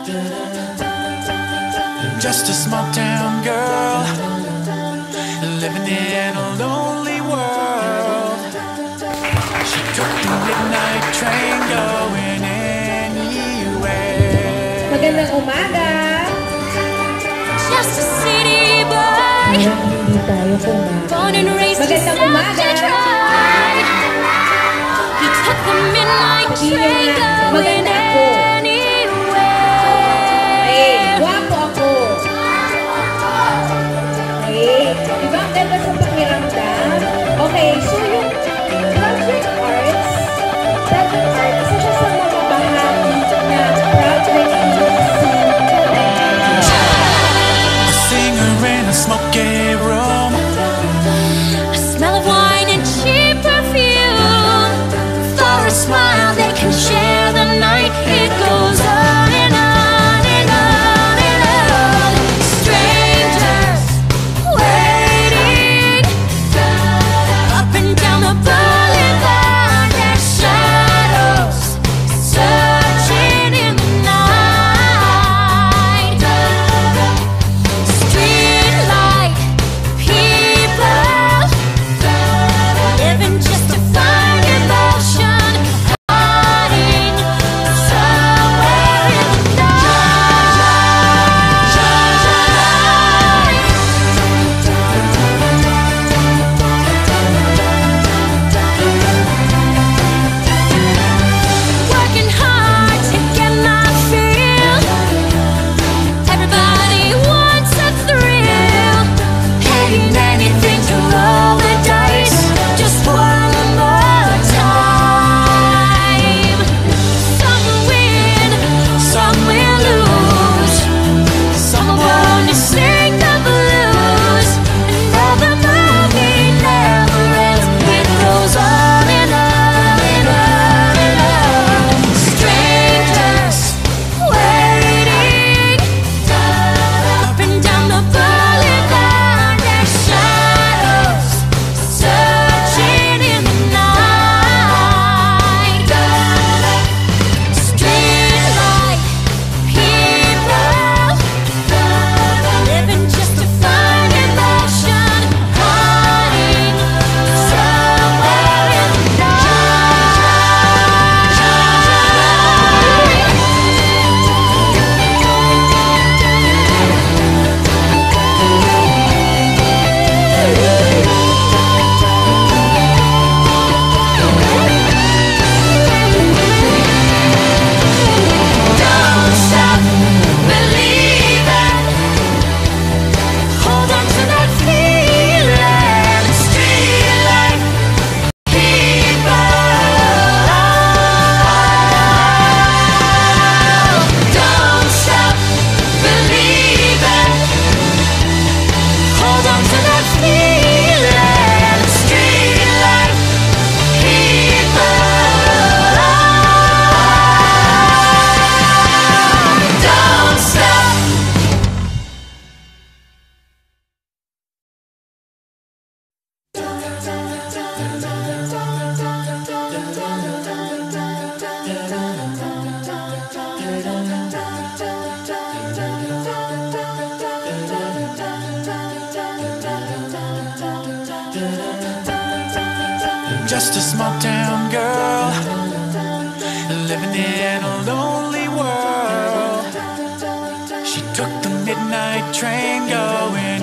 Just a small town girl living in a lonely world. She took the midnight train going anywhere. Magandang umaga. Just a city boy. Hindi tayo kumaga. Born and raised in Magandang South umaga. Detroit. He took the midnight train going anywhere. Ay, guwapo ako. Ay, diba ang ganda sa pakiramdam? Okay, so yung project arts, isa siya sa mga bahagi na project A singer in a smoky room. A smell of wine and cheap perfume. For a smile they can share the night. It goes on and on and on and on. Strangers waiting up and down the boulevard. Their shadows searching in the night. Streetlight people living just to find emotion, hiding somewhere in the night. Working hard to get my fill. Everybody wants a thrill. Paying anything to roll the dice. Just one more time. Some will win, some will lose. Some are born to sing the blues. And though the movie never ends, it goes on and on and on and on. Strangers waiting up and down the boulevard. Their shadows searching in the night. Streetlight people living just to find emotion, hiding somewhere in the Don't stop believing. Hold on to that feeling. Streetlight people. Don't stop believing. Hold on to that feeling. Streetlight people. Don't stop. Just a small town girl living in a lonely world. She took the midnight train going